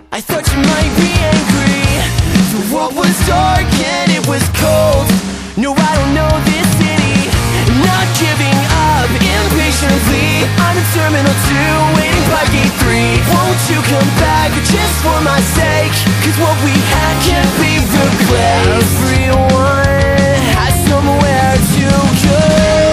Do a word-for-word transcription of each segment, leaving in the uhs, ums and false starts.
I thought you might be angry. The world was dark and it was cold. No, I don't know this city. Not giving up impatiently. I'm in Terminal two, waiting by gate three. Won't you come back just for my sake? Cause what we had can't be replaced. Everyone has somewhere to go.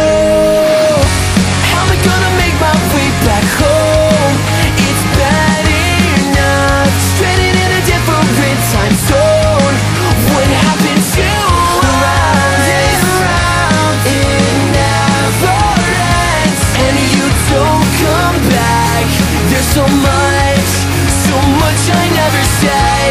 How am I gonna make my way back home? It's bad enough stranded in a different time zone. What happened to around and around? It never ends, and you don't come back. There's so much, so much I never said.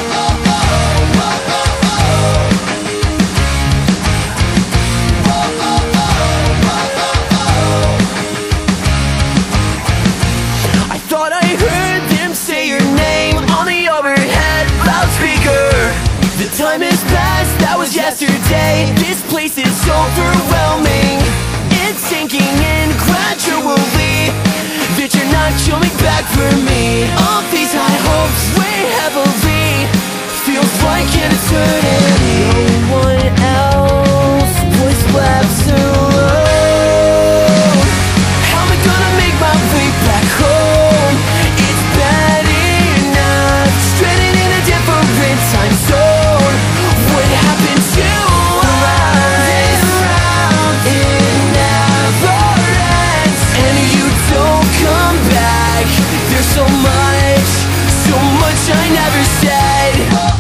I thought I heard them say your name on the overhead loudspeaker. The time has passed, that was yesterday. This place is overwhelming. It's sinking in gradually that you're not coming back for me. All these high hopes weigh heavily. Feels like an eternity. No one else was left alone. How am I gonna make my way back home? It's bad enough stranded in a different time zone. What happened to around and around? It never ends, and you don't come back. There's so much, so much I never said.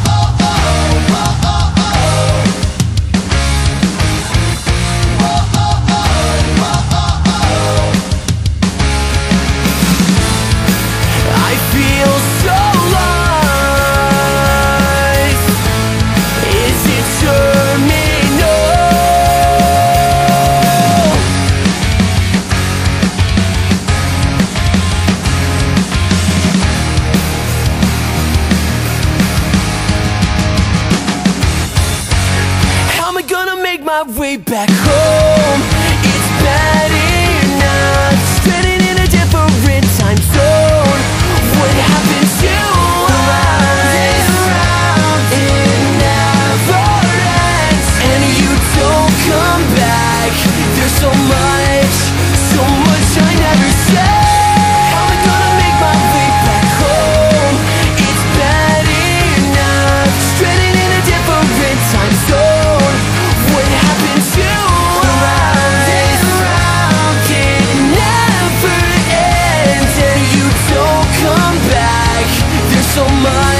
I feel so lost. Is it terminal? How am I gonna make my way back home? It's bad enough stranded in a different time zone. What happened to around and around? It never ends, and you don't come back. There's so much, so much I never said. How am I gonna make my way back home? It's bad enough stranded in a different time zone. What happened to around and around? It never ends, and you don't come back. There's so much